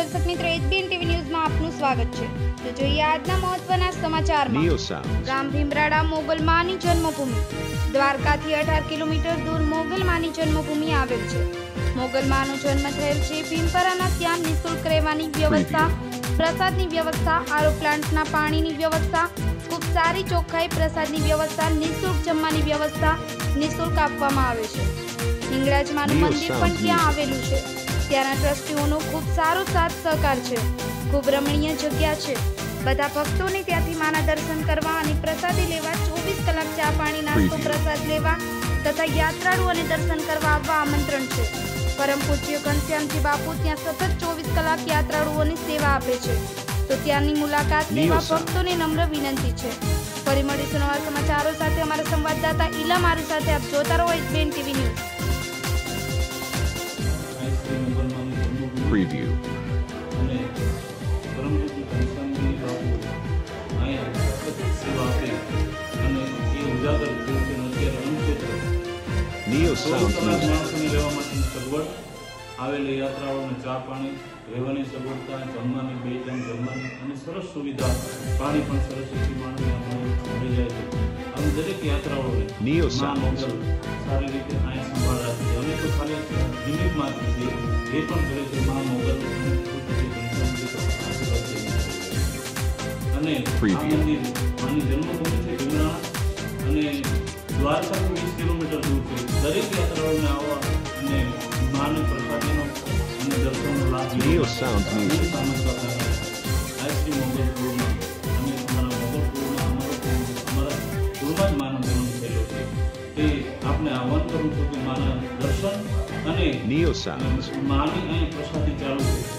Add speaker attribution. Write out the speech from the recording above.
Speaker 1: दर्शक मित्रों, HBN TV news में आपનું સ્વાગત છે। તો જોઈએ આજના મહત્વના સમાચારમાં। ગામ ભીમરાડા મોગલમાની જન્મભૂમિ। દ્વારકાથી 18 કિલોમીટર દૂર મોગલમાની જન્મભૂમિ આવેલ છે। મોગલમાનો જન્મ થયેલ છે ભીમપરાના ત્યાં નિઃશુલ્ક રહેવાની વ્યવસ્થા, પ્રસાદની વ્યવસ્થા, આરો પ્લાન્ટના પાણીની વ્યવસ્થા, ખૂબ સારી ચોખ્ખાઈ, પ્રસાદની વ્યવસ્થા, નિઃશુલ્ક જમવાની વ્યવસ્થા નિઃશુલ્ક આપવામાં આવે છે। હિંગળાજમાનું મંદિર પણ ત્યાં આવેલું છે। ત્યાંના ટ્રસ્ટીઓનો ખૂબ સારો સાથ સહકાર છે। ખૂબ રમણીય જગ્યા છે। બધા ભક્તોને ત્યાંથી માના દર્શન કરવા અને પ્રસાદી લેવા 24 કલાક ચા પાણી નાસ્તો પ્રસાદ લેવા તથા યાત્રાળુઓને દર્શન કરવા આવવા આમંત્રણ છે। પરમ પૂજ્ય ઘનશ્યામજી બાપુ ત્યાં સતત 24 કલાક યાત્રાળુઓની સેવા આપે છે। તો ત્યાંની મુલાકાત લેવા ભક્તોને નમ્ર વિનંતી છે। ફરી મળીશું નવા સમાચારો સાથે। અમારા સંવાદદાતા ઈલા મારી સાથે આપ જોતા રહો HBN TV news.
Speaker 2: Preview. Neo Sound
Speaker 3: આવેલી યાત્રાઓને ચા પાણી, રહેવાની સગવડતા, જમવાની 2 ટાઈમ જમવાની અને સરસ સુવિધા, પાણી પણ સરસ માણસને મળી જાય છે। આમ દરેક યાત્રાઓને સારી રીતે અહીંયા સંભાળ રાખે છે। અમે તો ખાલી નિમિત્ત માત્ર છીએ, એ પણ કરે છે મા મોગલ અને આ મંદિર માની જન્મભૂમિ છે ભીમરાણા અને દ્વારકાથી 20 કિલોમીટર દૂર છે। દરેક યાત્રાઓને આવવા અને માને પ્રસાદીનો અને દર્શનનો લાભ
Speaker 2: Neo Sound Music.
Speaker 3: આશ્રી મોગલપુરમાં અને અમારા મોગલપુરમાં અમારા પૂરમાં જ માનો જન્મ થયેલો છે। તે આપને આહ્વાન કરું છું કે માના દર્શન અને
Speaker 2: Neo Sound
Speaker 3: માની અહીં પ્રસાદી ચાલુ છે।